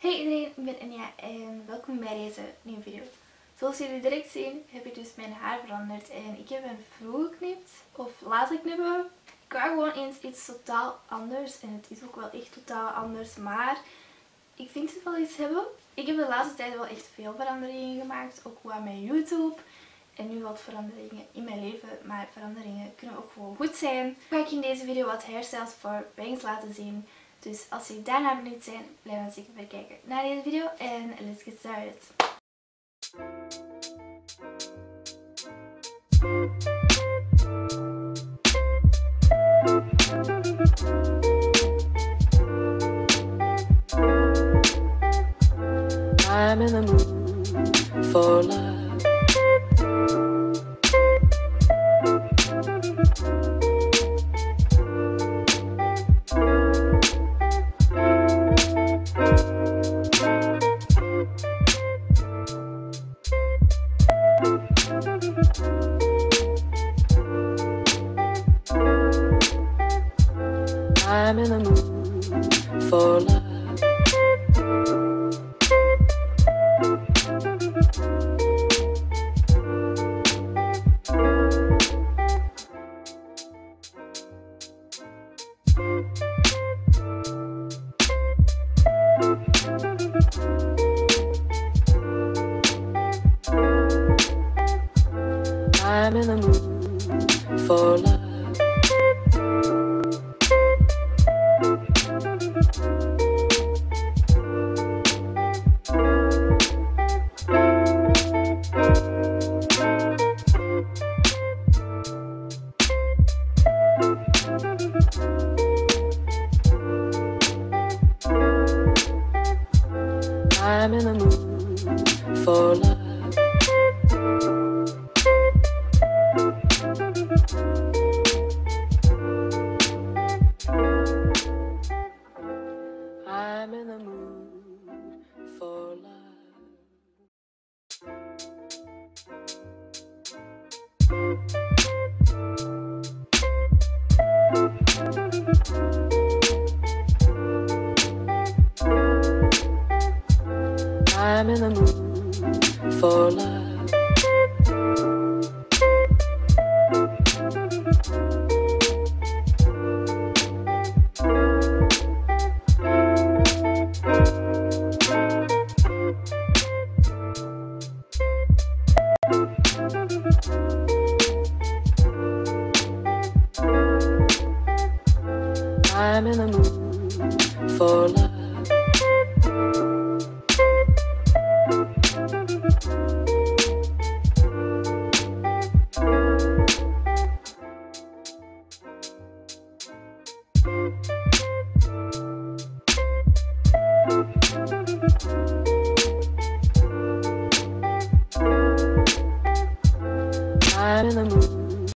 Hey iedereen, ik ben Enya en welkom bij deze nieuwe video. Zoals jullie direct zien heb ik dus mijn haar veranderd en ik heb een vroeg geknipt of laten knippen. Ik wou gewoon eens iets totaal anders en het is ook wel echt totaal anders, maar ik vind het wel iets hebben. Ik heb de laatste tijd wel echt veel veranderingen gemaakt, ook qua mijn YouTube en nu wat veranderingen in mijn leven, maar veranderingen kunnen ook gewoon goed zijn. Ga ik in deze video wat hairstyles voor bangs laten zien. Dus als jullie daarna benieuwd zijn, blijf dan zeker even kijken naar deze video en let's get started. I'm in the mood for love. I'm in the mood for love. I'm in the mood for love. I'm in the mood for love. I'm in the mood for love. I'm in the mood for love.